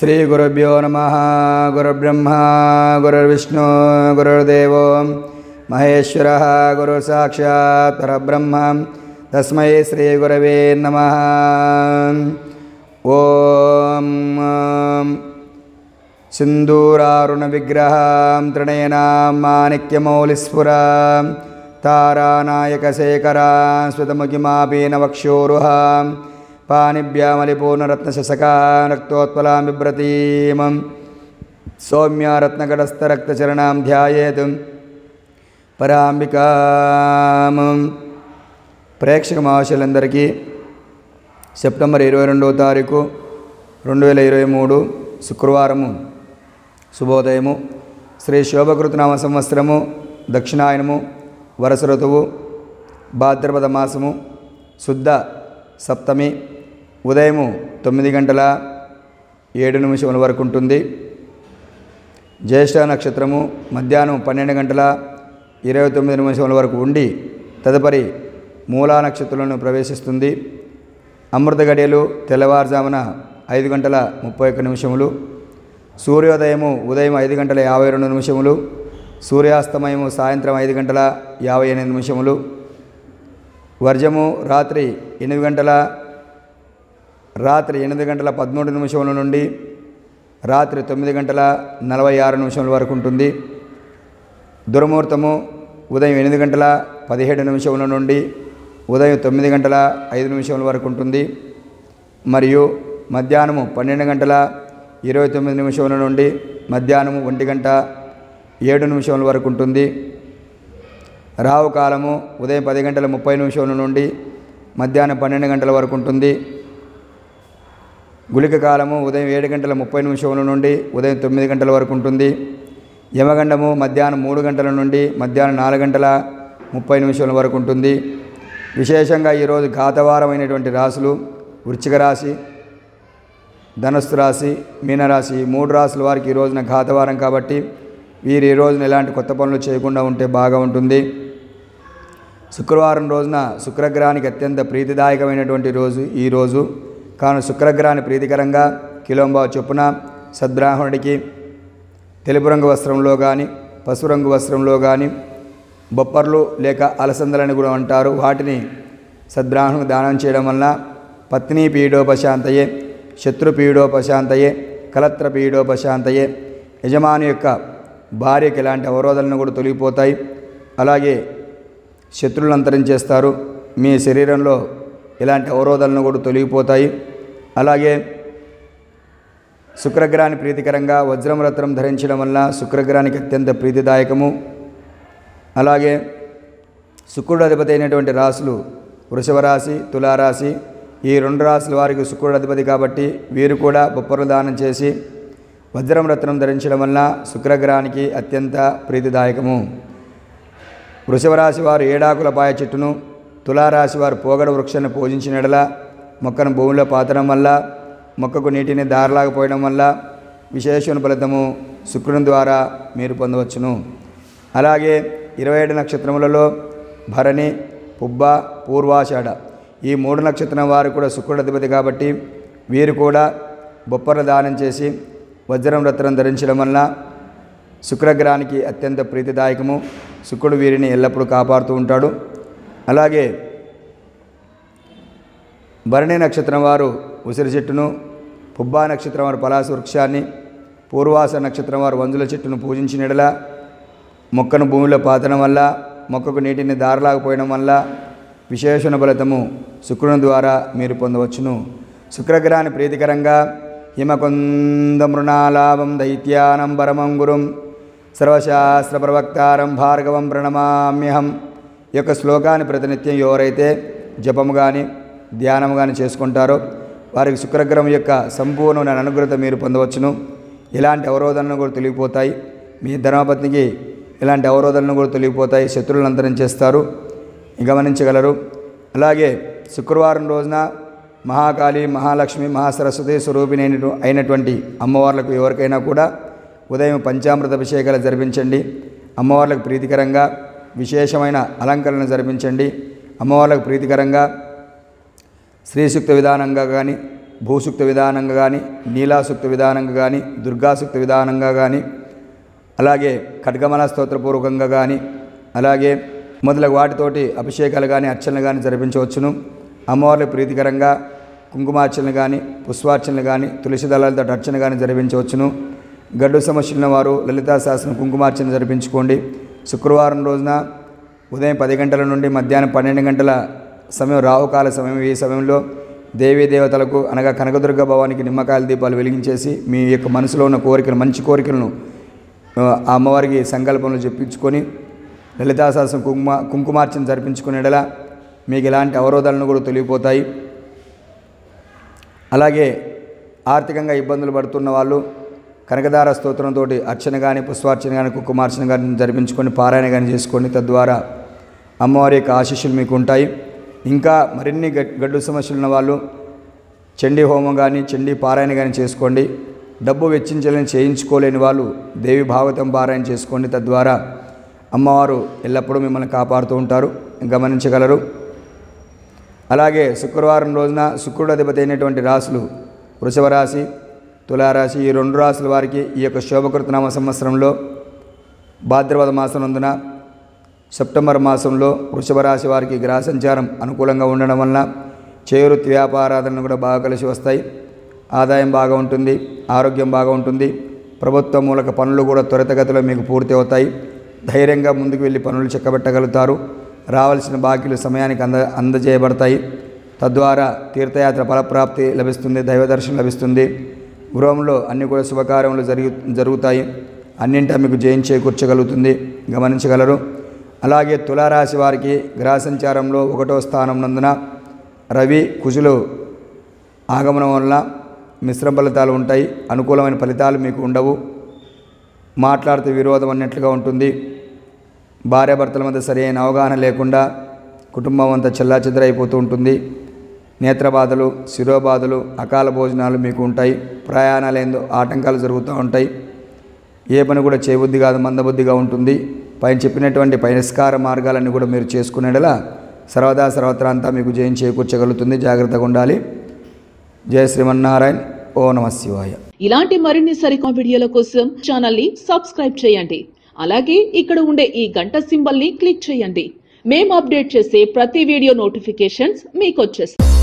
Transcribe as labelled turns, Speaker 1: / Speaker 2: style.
Speaker 1: श्री गुरुभ्यो नमः। गुरुर्ब्रह्मा गुरुर्विष्णु गुरुर्देवो महेश्वरः गुरुसाक्षात् परब्रह्म तस्मै श्री गुरवे नमः। ओम सिंदूरारुण विग्रहं त्रिनयनां माणिक्यमौलिस्फुरां तारानायकशेखरां स्फुतमुखिमापीनवक्षोरुहां पाणिभ्यामलिपूर्णरत्नशशकां रक्तोत्पलां बिभ्रतीं सौम्यारत्नगडस्थरक्तचरणां ध्यायेत् పరాంబికాం. ప్రేక్షక మహాశయులందరికీ సెప్టెంబర్ 22వ తారీఖు 2023 శుక్రవారము శుభోదయము. శ్రీ శోభకృతనామ సంవత్సరము దక్షిణాయనము వరస ఋతువు భాద్రపద మాసము శుద్ధ సప్తమి ఉదయము 9:07 వరకు ఉంటుంది. జ్యేష్ఠ నక్షత్రము మధ్యాహ్నం 12:29 వరకు ఉండి తదుపరి మూలా నక్షత్రంలో ప్రవేశిస్తుంది. అమృత గడియలు తెల్లవారుజామున 5:31. సూర్యోదయము ఉదయం 5:52. సూర్యాస్తమయము సాయంత్రం 5:58. వర్జము రాత్రి 8:13 నుండి రాత్రి 9:46 వరకు ఉంటుంది. దుర్ముహూర్తము ఉదయం 8:17 నుండి ఉదయం 9:05 వరకు ఉంటుంది. మరియు మధ్యాహ్నము 12:29 నుండి మధ్యాహ్నము 1:07 వరకు ఉంటుంది. రావు కాలము ఉదయం 10:30 నుండి మధ్యాహ్నం 12 వరకు ఉంటుంది. గుళిక కాలము ఉదయం 7:30 నుండి ఉదయం 9 వరకు ఉంటుంది. యమగండము మధ్యాహ్నం 3 నుండి మధ్యాహ్నం 4:30 వరకు ఉంటుంది. విశేషంగా ఈరోజు ఘాతవారమైనటువంటి రాశులు వృశ్చిక రాశి, ధనుస్సు రాశి, మీనరాశి 3 రాశుల వారికి ఈ రోజున ఘాతవారం కాబట్టి వీరు ఈ రోజున ఎలాంటి కొత్త పనులు చేయకుండా ఉంటే బాగా ఉంటుంది. శుక్రవారం రోజున శుక్రగ్రహానికి అత్యంత ప్రీతిదాయకమైనటువంటి రోజు ఈ రోజు. కావున శుక్రగ్రహాన్ని ప్రీతికరంగా కిలోంబావు చొప్పున సద్బ్రాహ్మణుడికి తెలుపు రంగు వస్త్రంలో కానీ పసుపు రంగు వస్త్రంలో కానీ బొప్పర్లు లేక అలసందలని కూడా అంటారు, వాటిని సద్బ్రాహ్మణులకు దానం చేయడం వలన పత్ని పీడోపశాంతయే, శత్రు పీడోపశాంతయే, కలత్ర పీడోపశాంతయే, యజమాని యొక్క భార్యకి ఎలాంటి అవరోధాలను కూడా తొలగిపోతాయి. అలాగే శత్రువులను అంతరించేస్తారు. మీ శరీరంలో ఎలాంటి అవరోధాలను కూడా తొలగిపోతాయి. అలాగే శుక్రగ్రహాన్ని ప్రీతికరంగా వజ్రం రత్నం ధరించడం వల్ల శుక్రగ్రహానికి అత్యంత ప్రీతిదాయకము. అలాగే శుక్రుడు అధిపతి అయినటువంటి రాశులు వృషభ రాశి, తులారాశి. ఈ 2 రాశుల వారికి శుక్రుడు అధిపతి కాబట్టి వీరు కూడా బొప్పర్లు దానం చేసి వజ్రం రత్నం ధరించడం వల్ల శుక్రగ్రహానికి అత్యంత ప్రీతిదాయకము. వృషభ రాశి వారు ఏడాకుల పాయ చెట్టును, తులారాశి వారు పోగడ వృక్షాన్ని పూజించిన ఎడల మొక్కను భూమిలో పాతడం వల్ల మొక్కకు నీటిని దారలాగపోయడం వల్ల విశేషణ ఫలితము శుక్రుని ద్వారా మీరు పొందవచ్చును. అలాగే 27 నక్షత్రములలో భరణి, పుబ్బ, పూర్వాషాఢ ఈ 3 నక్షత్రం వారు కూడా శుక్రుడు అధిపతి కాబట్టి వీరు కూడా బొప్పర్లు దానం చేసి వజ్రం రత్నం ధరించడం వల్ల శుక్రగ్రహానికి అత్యంత ప్రీతిదాయకము. శుక్రుడు వీరిని ఎల్లప్పుడూ కాపాడుతూ ఉంటాడు. అలాగే భరణి నక్షత్రం వారు ఉసిరి చెట్టును, పుబ్బా నక్షత్రం వారు పలాస వృక్షాన్ని, పూర్వాస నక్షత్రం వారు వంజుల చెట్టును పూజించిన ఎడల మొక్కను భూమిలో పాతడం వల్ల మొక్కకు నీటిని దారలాగపోయడం వల్ల విశేషణ ఫలితము శుక్రుని ద్వారా మీరు పొందవచ్చును. శుక్రగ్రహాన్ని ప్రీతికరంగా హిమకుంద మృణాలాభం దైత్యానం పరమం గురుం సర్వశాస్త్ర ప్రవక్తారం భార్గవం ప్రణమామ్యహం. ఈ యొక్క శ్లోకాన్ని ప్రతినిత్యం ఎవరైతే జపము కానీ ధ్యానం కానీ చేసుకుంటారో వారికి శుక్రగ్రహం యొక్క సంపూర్ణమైన అనుగ్రహత మీరు పొందవచ్చును. ఇలాంటి అవరోధాలను కూడా తొలగిపోతాయి. మీ ధర్మపత్నికి ఇలాంటి అవరోధాలను కూడా తొలగిపోతాయి. శత్రువులను అంతరించేస్తారు, గమనించగలరు. అలాగే శుక్రవారం రోజున మహాకాళి, మహాలక్ష్మి, మహాసరస్వతి స్వరూపిణి అయినటువంటి అమ్మవార్లకు ఎవరికైనా కూడా ఉదయం పంచామృత అభిషేకాలు జరిపించండి. అమ్మవార్లకు ప్రీతికరంగా విశేషమైన అలంకరణ జరిపించండి. అమ్మవార్లకు ప్రీతికరంగా శ్రీసూక్త విధానంగా కానీ భూసూక్త విధానంగా కానీ, నీలాసూక్త విధానంగా కానీ, దుర్గాసూక్త విధానంగా కానీ, అలాగే ఖడ్గమల స్తోత్రపూర్వకంగా కానీ, అలాగే మొదలగు వాటితోటి అభిషేకాలు కానీ, అర్చనలు కానీ జరిపించవచ్చును. అమ్మవార్లకు ప్రీతికరంగా కుంకుమార్చనలు కానీ, పుష్పార్చనలు కానీ, తులసి దళాలతో అర్చన కానీ జరిపించవచ్చును. గడ్డు సమస్యలున్న వారు లలితా సహస్రం కుంకుమార్చన జరిపించుకోండి. శుక్రవారం రోజున ఉదయం 10 గంటల నుండి మధ్యాహ్నం 12 గంటల సమయం రాహుకాల సమయం. ఈ సమయంలో దేవీ దేవతలకు అనగా కనకదుర్గ భవానికి నిమ్మకాయల దీపాలు వెలిగించేసి మీ యొక్క మనసులో ఉన్న కోరికలు, మంచి కోరికలను ఆ అమ్మవారికి సంకల్పంలో చెప్పించుకొని లలితా సహస్రం కుంకుమార్చన జరిపించుకునేలా మీకు ఎలాంటి అవరోధాలను కూడా తొలగిపోతాయి. అలాగే ఆర్థికంగా ఇబ్బందులు పడుతున్న వాళ్ళు కనకదార స్తోత్రంతో అర్చన కానీ, పుష్పార్చన కానీ, కుంకుమార్చన కానీ జరిపించుకొని పారాయణ కానీ చేసుకోండి. తద్వారా అమ్మవారి యొక్క ఆశీస్సులు మీకు ఉంటాయి. ఇంకా మరిన్ని గడ్డు సమస్యలు ఉన్న వాళ్ళు చండీ హోమం కానీ, చండీ పారాయణ కానీ చేసుకోండి. డబ్బు వెచ్చించాలని చేయించుకోలేని వాళ్ళు దేవి భాగవతం పారాయణ చేసుకోండి. తద్వారా అమ్మవారు ఎల్లప్పుడూ మిమ్మల్ని కాపాడుతూ ఉంటారు, గమనించగలరు. అలాగే శుక్రవారం రోజున శుక్రుడు అధిపతి అయినటువంటి రాశులు వృషభ రాశి, తులారాశి, ఈ 2 రాశుల వారికి ఈ యొక్క శోభకృతనామ సంవత్సరంలో భాద్రపద మాసం నందున సెప్టెంబర్ మాసంలో వృషభ రాశి వారికి గ్రహ సంచారం అనుకూలంగా ఉండడం వలన చేవృత్తి వ్యాపారాలను కూడా బాగా కలిసి వస్తాయి. ఆదాయం బాగా ఉంటుంది, ఆరోగ్యం బాగా ఉంటుంది. ప్రభుత్వ మూలక పనులు కూడా త్వరితగతిలో మీకు పూర్తి అవుతాయి. ధైర్యంగా ముందుకు వెళ్ళి పనులు చెక్కబెట్టగలుగుతారు. రావాల్సిన బాకీలు సమయానికి అందజేయబడతాయి. తద్వారా తీర్థయాత్ర ఫలప్రాప్తి లభిస్తుంది, దైవ దర్శనం లభిస్తుంది. గృహంలో అన్ని కూడా శుభకార్యములు జరుగుతాయి. అన్నింటా మీకు జయం చేకూర్చగలుగుతుంది, గమనించగలరు. అలాగే తులారాశి వారికి గ్రహ సంచారంలో 1వ స్థానం నందున రవి, కుజులు ఆగమనం వల్ల మిశ్రమ ఫలితాలు ఉంటాయి. అనుకూలమైన ఫలితాలు మీకు ఉండవు. మాట్లాడితే విరోధం అన్నట్లుగా ఉంటుంది. భార్యాభర్తల మధ్య సరైన అవగాహన లేకుండా కుటుంబం అంతా చెల్లాచెదరైపోతూ ఉంటుంది. నేత్రబాధలు, శిరోబాధలు, అకాల భోజనాలు మీకు ఉంటాయి. ప్రయాణాలేందో ఆటంకాలు జరుగుతూ ఉంటాయి. ఏ పని కూడా చేయబుద్ధి కాదు, మందబుద్ధిగా ఉంటుంది. పైన చెప్పినటువంటి పరిష్కార మార్గాలన్నీ కూడా మీరు చేసుకునేలా సర్వదా సర్వత్రా అంతా మీకు జయం చేకూర్చగలుగుతుంది. జాగ్రత్తగా ఉండాలి. జయ శ్రీమన్నారాయణ. ఓ నమః శివాయ.
Speaker 2: ఇలాంటి మరిన్ని సరికొత్త వీడియోల కోసం ఛానల్ ని సబ్స్క్రైబ్ చేయండి. అలాగే ఇక్కడ ఉండే ఈ గంట సింబల్ ని క్లిక్ చేయండి. మేము అప్డేట్ చేసే ప్రతి వీడియో నోటిఫికేషన్స్ మీకు వచ్చేస్తాయి.